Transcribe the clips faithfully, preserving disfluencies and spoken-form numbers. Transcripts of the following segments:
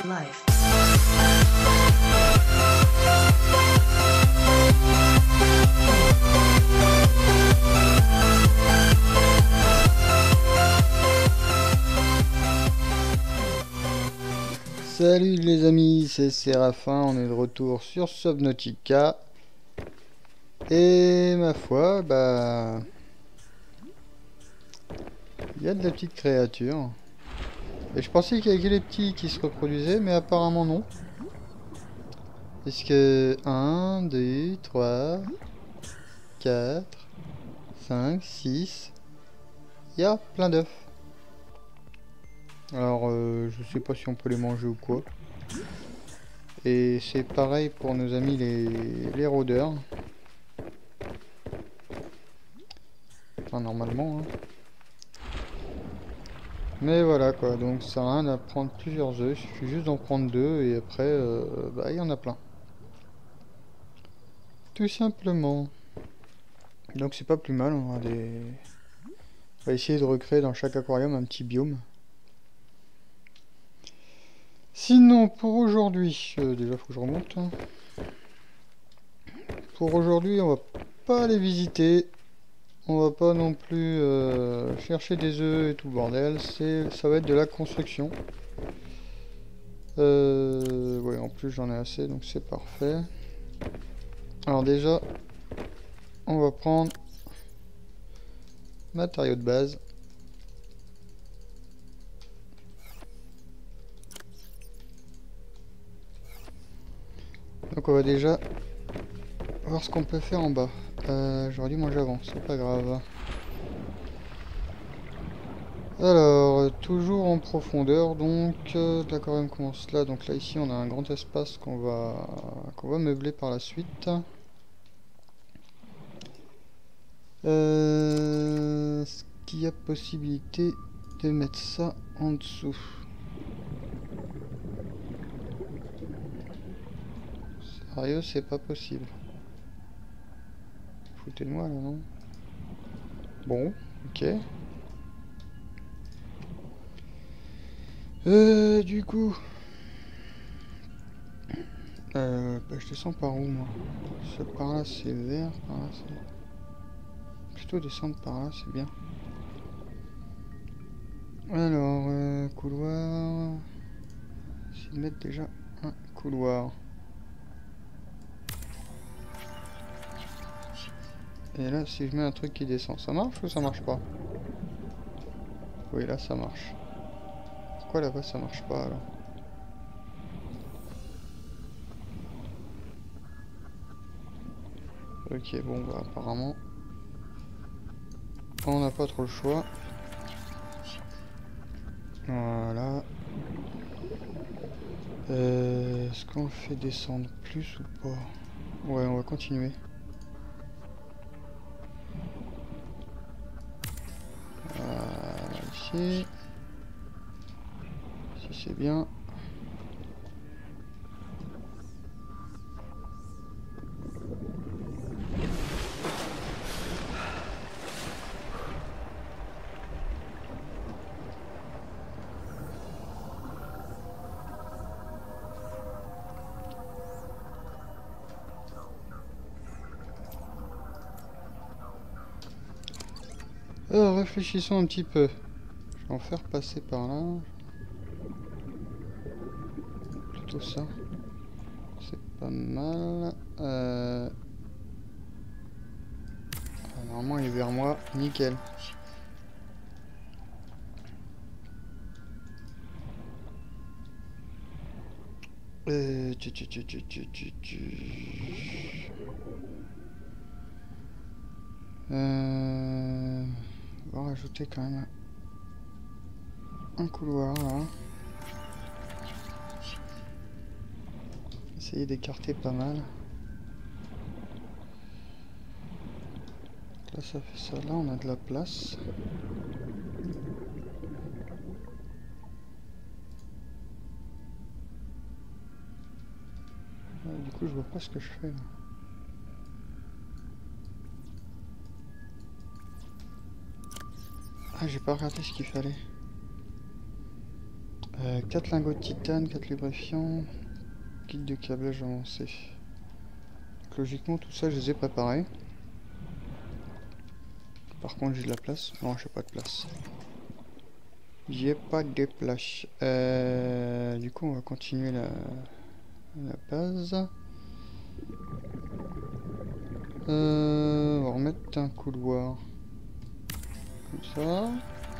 life. Salut les amis, c'est Séraphin, on est de retour sur Subnautica. Et ma foi, bah... il y a de la petite créature. Et je pensais qu'il y avait que les petits qui se reproduisaient, mais apparemment non. Parce que un, deux, trois, quatre, cinq, six... il y a plein d'œufs. Alors, euh, je sais pas si on peut les manger ou quoi. Et c'est pareil pour nos amis les, les rôdeurs. Enfin, normalement. Hein. Mais voilà quoi, donc ça sert à rien d'en prendre plusieurs œufs. Il suffit juste d'en prendre deux et après, euh, bah, il y en a plein. Tout simplement. Donc c'est pas plus mal. On va, des... on va essayer de recréer dans chaque aquarium un petit biome. Sinon, pour aujourd'hui, euh, déjà faut que je remonte. Pour aujourd'hui, on va pas aller visiter. On va pas non plus euh, chercher des œufs et tout le bordel. C'est, ça va être de la construction. Euh, ouais, en plus j'en ai assez, donc c'est parfait. Alors déjà, on va prendre matériaux de base. Donc on va déjà voir ce qu'on peut faire en bas. Euh, J'aurais dû manger avant, c'est pas grave. Alors, toujours en profondeur, donc euh, l'aquarium commence là. Donc là ici on a un grand espace qu'on va qu'on va meubler par la suite. Euh, Est-ce qu'il y a possibilité de mettre ça en dessous? Sérieux, c'est pas possible. Foutez de moi là, non? Bon, ok. Euh, du coup... Euh, bah, je descends par où, moi? Ce par là, c'est vert, par là, c'est... Plutôt descendre par là, c'est bien. Alors, euh, couloir... Essayer de mettre déjà un couloir. Et là, si je mets un truc qui descend, ça marche ou ça marche pas? Oui, là, ça marche. Pourquoi là-bas, ça marche pas, alors? Ok, bon, bah, apparemment... on n'a pas trop le choix. Voilà. Euh, Est-ce qu'on fait descendre plus ou pas? Ouais, on va continuer. Voilà, ici. Si c'est bien. Alors, réfléchissons un petit peu. Je vais en faire passer par là. Plutôt ça. C'est pas mal. Euh... Normalement, il est vers moi. Nickel. Euh... Tu, tu, tu, tu, tu, tu, tu. Euh... On va rajouter quand même un couloir là. Essayer d'écarter pas mal. Là ça fait ça, là on a de la place. Ouais, du coup je vois pas ce que je fais là. Ah j'ai pas regardé ce qu'il fallait. Euh, quatre lingots de titane, quatre lubrifiants, kit de câblage avancé. Donc, logiquement, tout ça, je les ai préparés. Par contre, j'ai de la place. Non, j'ai pas de place. J'ai pas de place. Euh, du coup, on va continuer la, la base. Euh, on va remettre un couloir. Comme ça.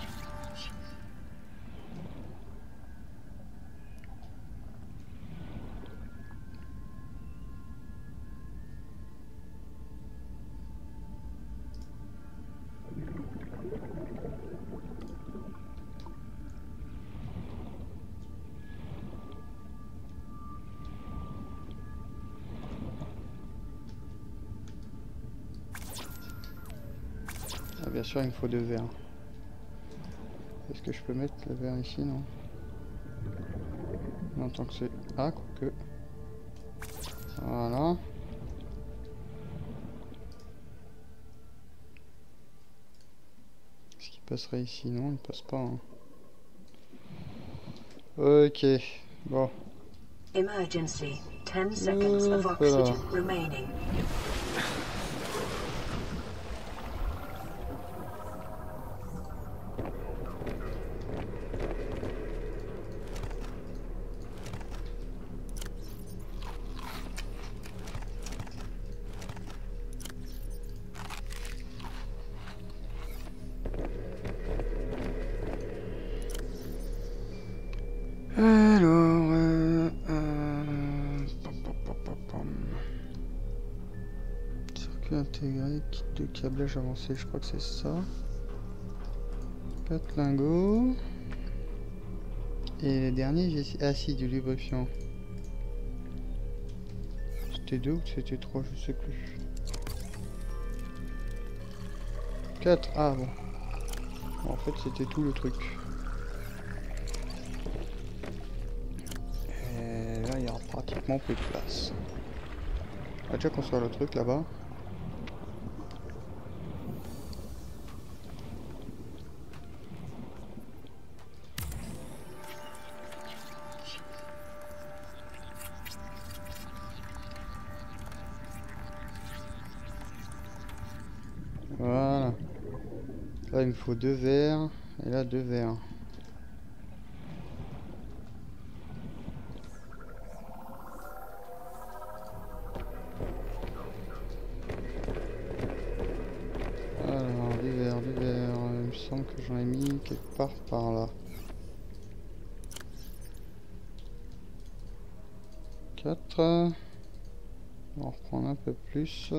Ah, bien sûr, il me faut deux verres. Est-ce que je peux mettre le verre ici? Non. Non, tant que c'est... Ah, quoique. Voilà. Est-ce qu'il passerait ici? Non, il passe pas. Hein. Ok. Bon. Emergency. ten seconds of Hop là. oxygen remaining. Alors... Euh, euh, pom, pom, pom, pom, pom. Circuit intégré, kit de câblage avancé, je crois que c'est ça. quatre lingots. Et le dernier, j'ai... Ah si, du lubrifiant. C'était deux ou c'était trois, je sais plus. quatre, ah bon. Bon, en fait, c'était tout le truc. Et là, il y aura pratiquement plus de place. On va déjà construire le truc là-bas. Voilà. Là, il me faut deux verres. Et là, deux verres. Alors, du verre, du verre. Il me semble que j'en ai mis quelque part par là. quatre. On va en reprendre un peu plus.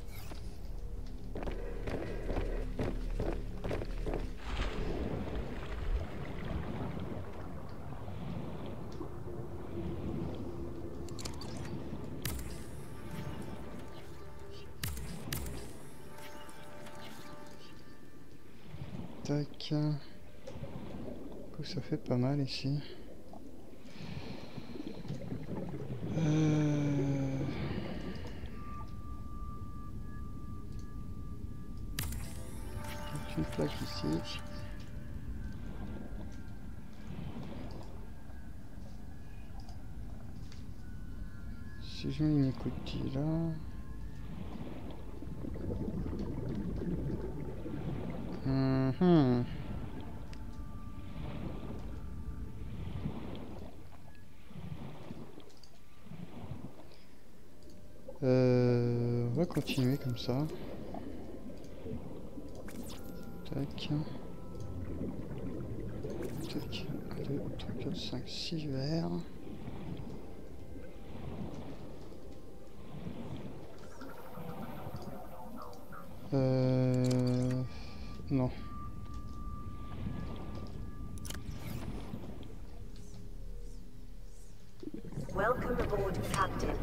Tac. Du coup, ça fait pas mal ici. Euh... Une plaque ici. Si je mets une écoutille là. Mm-hmm. Euh, on va continuer comme ça. Tac. Tac. un, deux, trois, quatre, cinq, six verres. Euh... Non. Welcome aboard, Captain.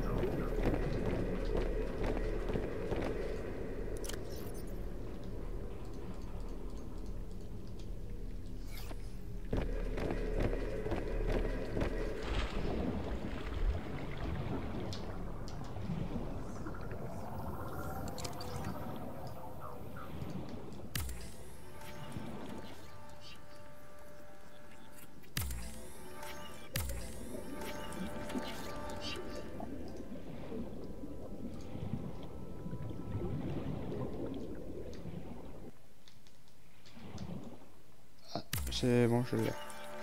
C'est bon, je l'ai.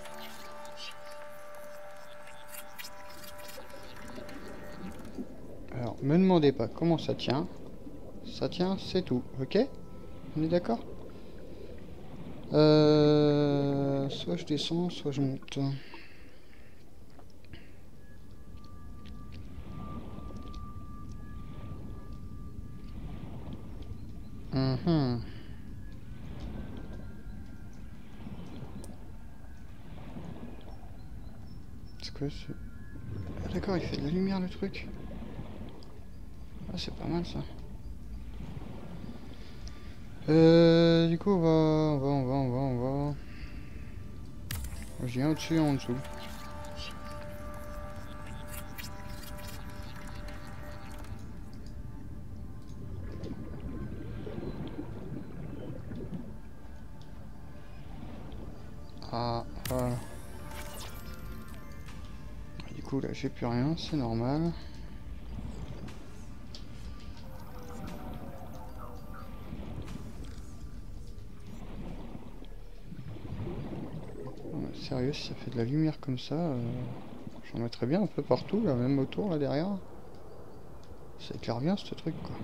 Alors, me demandez pas comment ça tient. Ça tient, c'est tout, ok? On est d'accord? Euh, soit je descends, soit je monte. Mhm. C'est quoi ce... Ah d'accord, il fait de la lumière le truc. Ah c'est pas mal ça. Euh, du coup on va, on va, on va, on va, on va. Je viens au-dessus et en dessous. Ah, voilà. Du coup là j'ai plus rien, c'est normal. Sérieux, si ça fait de la lumière comme ça, euh, j'en mettrais bien un peu partout, là, même autour, là, derrière. Ça éclaire bien, ce truc, quoi.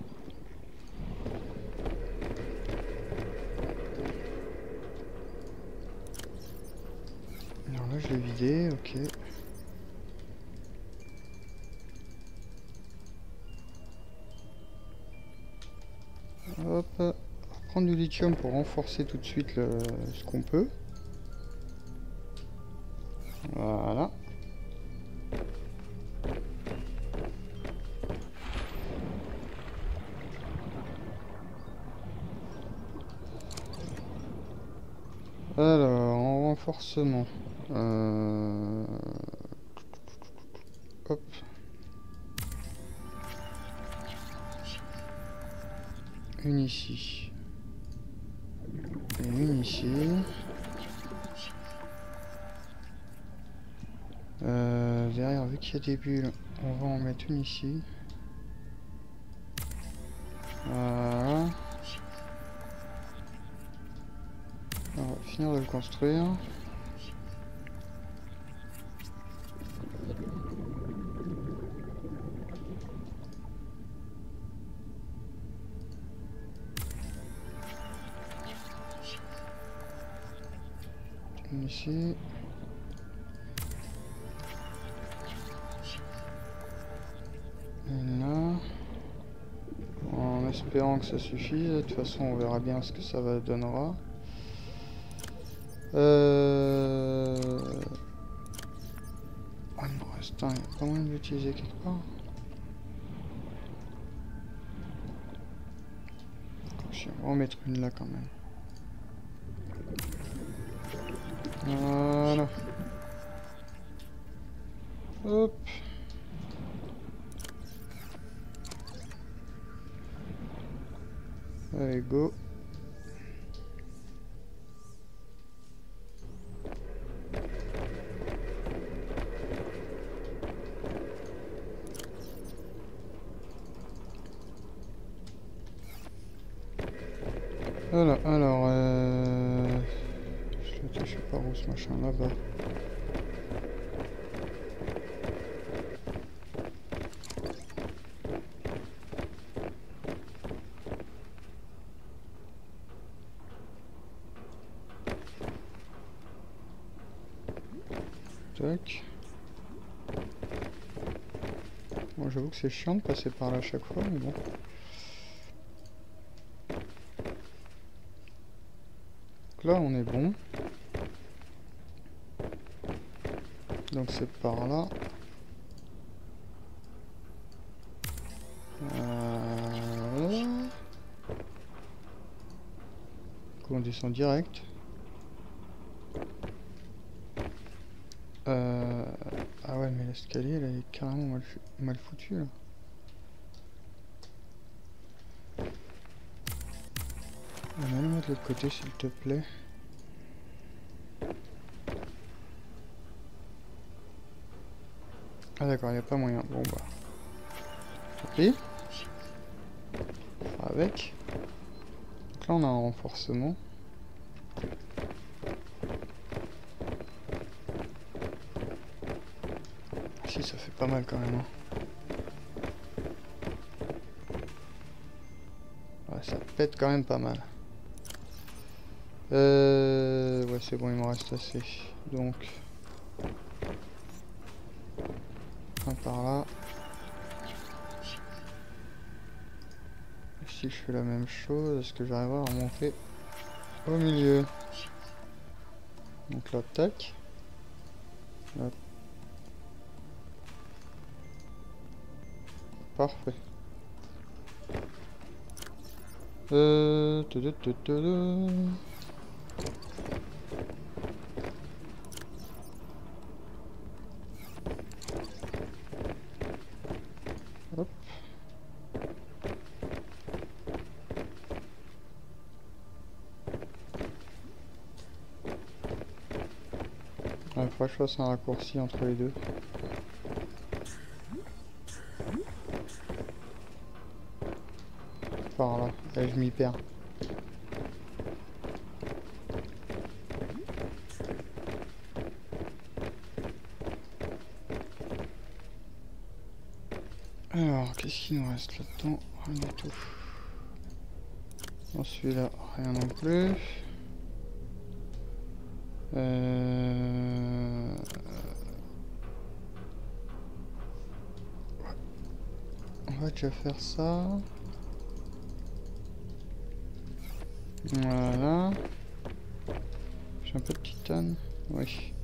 Alors là, je l'ai vidé, ok. Hop, on va prendre du lithium pour renforcer tout de suite le, ce qu'on peut. Voilà. Alors, en renforcement. Euh... Hop. Une ici. Et une ici. Euh, derrière, vu qu'il y a des bulles, on va en mettre une ici. Voilà. On va finir de le construire. Une ici. Une là. En espérant que ça suffise. De toute façon, on verra bien ce que ça va donnera. Euh... Oh, il me reste un. Il n'y a pas moyen de l'utiliser quelque part. On va en mettre une là quand même. Voilà. Hop. Allez, go. Voilà, alors, euh... je l'ai touché par où ce machin là-bas. Tac. Bon, j'avoue que c'est chiant de passer par là à chaque fois, mais bon. Donc là, on est bon. Donc c'est par là. Voilà. Du coup, on descend direct. Euh... Ah ouais, mais l'escalier, là, il est carrément mal, mal foutu, là. Amène-moi de l'autre côté, s'il te plaît. Ah d'accord, il n'y a pas moyen. Bon bah... Tant pis. Avec. Donc là, on a un renforcement. pas mal quand même. Hein. Ouais, ça pète quand même pas mal. Euh... Ouais, c'est bon, il m'en reste assez. Donc... un par là. Si je fais la même chose, est-ce que j'arriverai à remonter au milieu? Donc là, tac. Là. Parfait. Euh... Hop. Il faudrait que je fasse un raccourci entre les deux. Par là, et je m'y perds. Alors, qu'est-ce qu'il nous reste là-dedans? Rien du tout. Dans celui-là, rien non plus. Euh... On va déjà faire ça. Voilà. J'ai un peu de titane. Oui.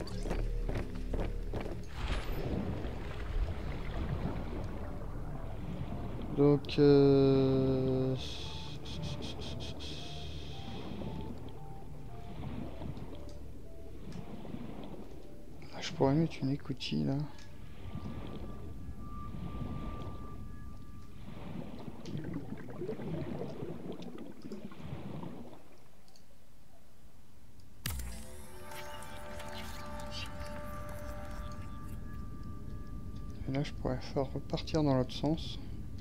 Donc... Euh... Ah, je pourrais mettre une écoutille là. Et là je pourrais faire repartir dans l'autre sens.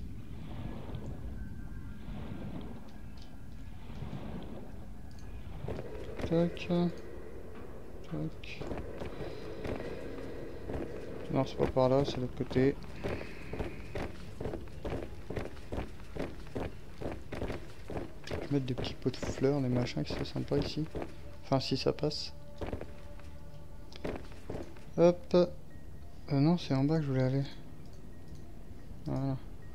Tac. Tac. Non, c'est pas par là, c'est de l'autre côté. Je vais mettre des petits pots de fleurs, des machins, qui sont sympa ici. Enfin, si ça passe. Hop. Euh, non, c'est en bas que je voulais aller. Voilà.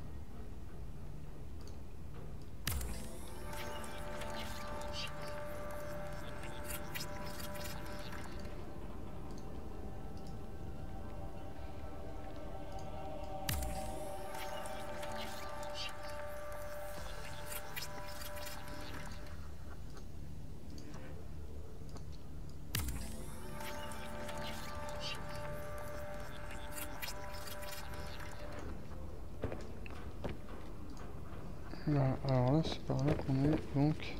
Voilà, alors là c'est par là qu'on est, donc...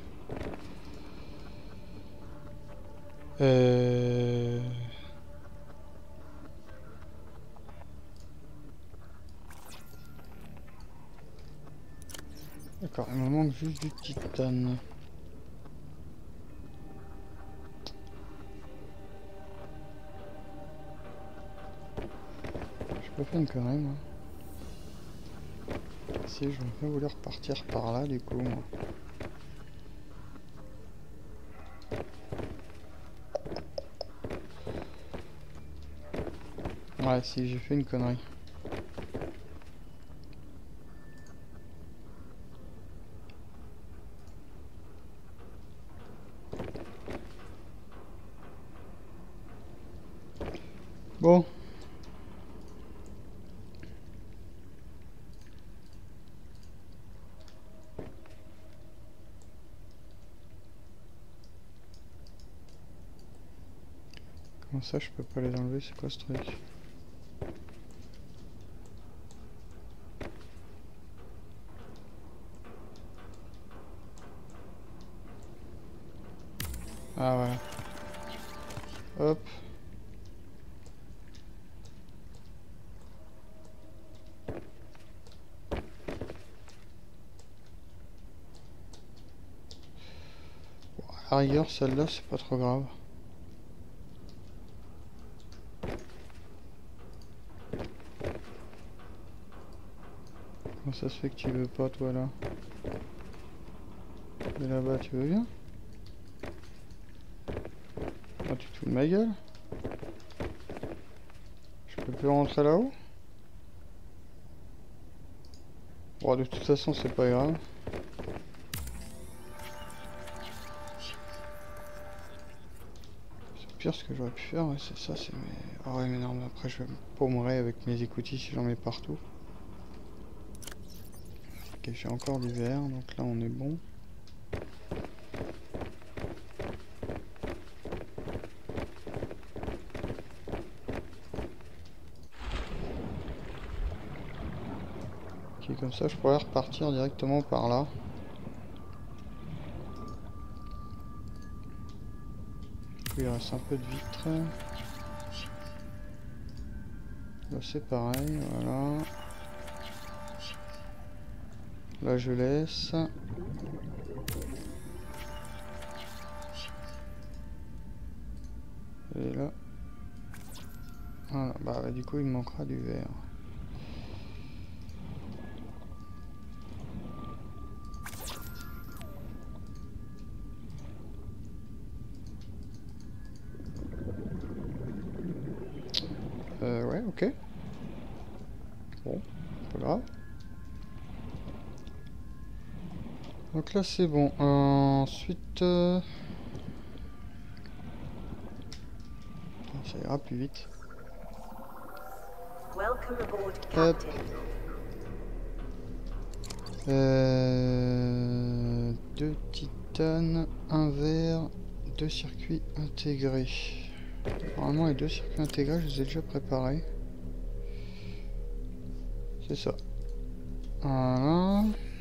Euh... D'accord, il me manque juste du titane. J'ai pas fait une connerie moi. Si, je vais pas vouloir partir par là du coup moi. Ouais, si, j'ai fait une connerie. Bon. Comment ça, je peux pas les enlever, c'est quoi ce truc? Ah voilà. Hop. Bon, à la rigueur, celle-là, c'est pas trop grave. ça se fait que tu veux pas toi là? Et là-bas tu veux bien? Ah, tu te fous de ma gueule? Je peux plus rentrer là-haut? Bon, de toute façon c'est pas grave. C'est pire ce que j'aurais pu faire, ouais, c'est ça, c'est mes... Ah ouais mais non, mais après je vais me paumerer avec mes écoutilles si j'en mets partout. Ok, j'ai encore du verre, donc là on est bon. Ok, comme ça je pourrais repartir directement par là. Il reste un peu de vitre. Là c'est pareil, voilà. Là je laisse. Et là. Voilà, bah, bah du coup il me manquera du verre. Euh ouais, ok. Bon, pas grave. Donc là c'est bon. Euh, ensuite... Euh... Ça ira plus vite. Welcome aboard, Hop. Captain. Euh... Deux titanes, un verre, deux circuits intégrés. Normalement les deux circuits intégrés je les ai déjà préparés. C'est ça. Voilà.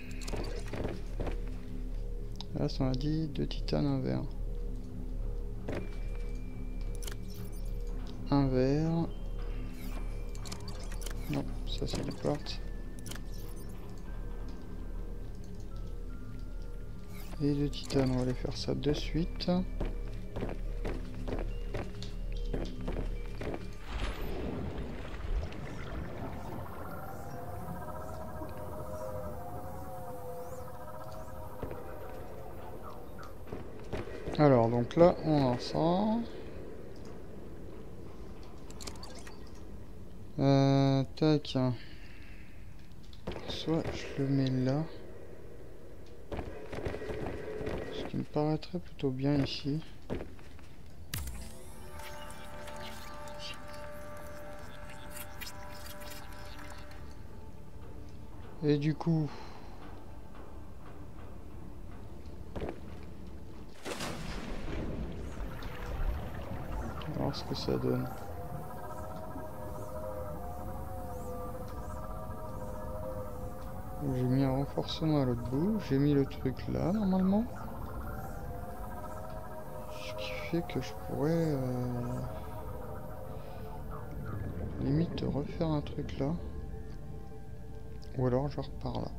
Là ça m'a dit deux titanes, un verre. Un verre. Non, ça c'est du quartz. Et deux titanes, on va aller faire ça de suite. Alors, donc là, on a ça. Euh, tac. Soit je le mets là. Ce qui me paraîtrait plutôt bien ici. Et du coup... on va voir ce que ça donne. J'ai mis un renforcement à l'autre bout. J'ai mis le truc là, normalement. Ce qui fait que je pourrais... Euh, limite refaire un truc là. Ou alors je repars là.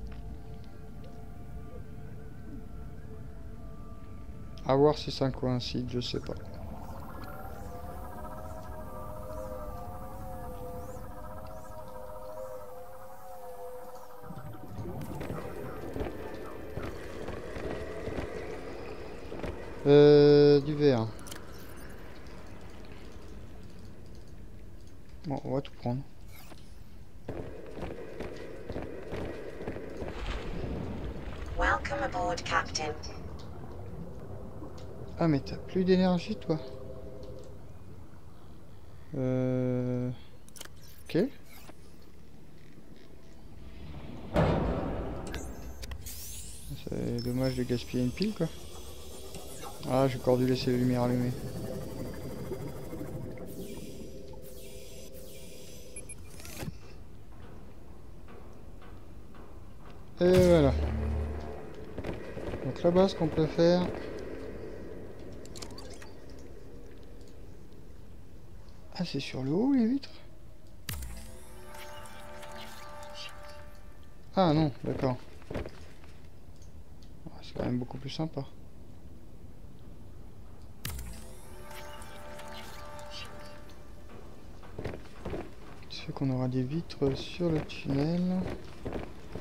À voir si ça coïncide, je sais pas. Euh, du verre. Bon, on va tout prendre. Welcome aboard, Captain. Ah mais t'as plus d'énergie toi. Euh... Ok. C'est dommage de gaspiller une pile quoi. Ah j'ai encore dû laisser les lumières allumées. Et voilà. Donc là-bas ce qu'on peut faire... Ah c'est sur le haut les vitres? Ah non, d'accord. C'est quand même beaucoup plus sympa. Ce fait qu'on aura des vitres sur le tunnel.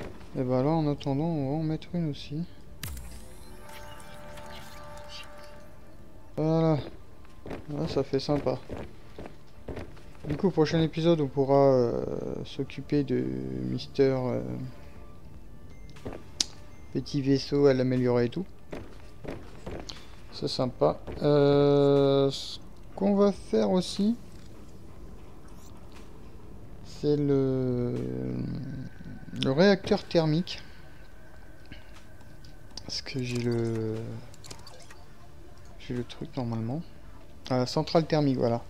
Et bah là, en attendant, on va en mettre une aussi. Voilà. Là, ça fait sympa. Du coup, prochain épisode, on pourra euh, s'occuper de Mister euh, Petit Vaisseau à l'améliorer et tout. C'est sympa. Euh, ce qu'on va faire aussi, c'est le, le réacteur thermique. Parce que j'ai le... J'ai le truc normalement. Ah, la centrale thermique, voilà.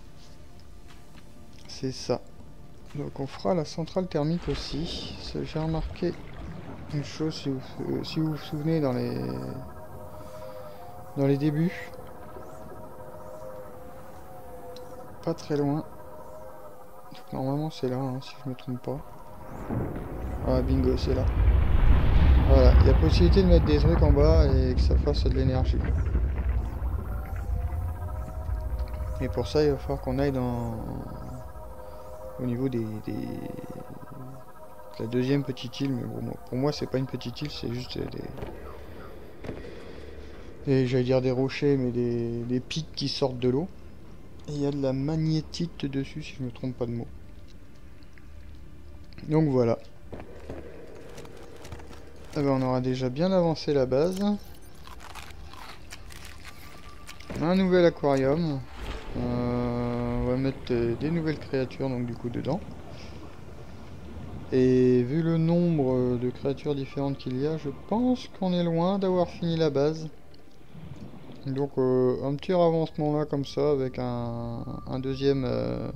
C'est ça. Donc on fera la centrale thermique aussi. J'ai remarqué une chose, si vous, si vous vous souvenez dans les dans les débuts. Pas très loin. Donc normalement c'est là, hein, si je me trompe pas. Ah bingo, c'est là. Voilà, il y a possibilité de mettre des trucs en bas et que ça fasse de l'énergie. Et pour ça il va falloir qu'on aille dans... au niveau des... des... la deuxième petite île, mais bon, pour moi c'est pas une petite île, c'est juste des... des j'allais dire des rochers, mais des... des pics qui sortent de l'eau. Et il y a de la magnétite dessus, si je me trompe pas de mot. Donc voilà. Ah ben, on aura déjà bien avancé la base. Un nouvel aquarium. Euh, on va mettre des nouvelles créatures donc du coup dedans. Et vu le nombre de créatures différentes qu'il y a, je pense qu'on est loin d'avoir fini la base. Donc euh, un petit avancement là comme ça avec un, un deuxième euh,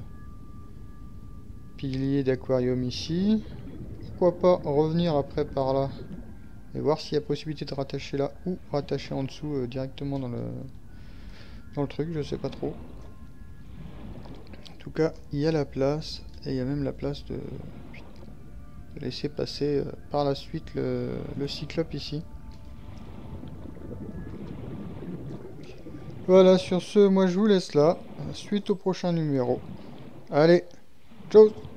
pilier d'aquarium ici. Pourquoi pas revenir après par là et voir s'il y a possibilité de rattacher là ou rattacher en dessous euh, directement dans le dans le truc, je sais pas trop. En tout cas, il y a la place et il y a même la place de, de laisser passer euh, par la suite le, le cyclope ici. Voilà, sur ce, moi je vous laisse là. Suite au prochain numéro. Allez, ciao!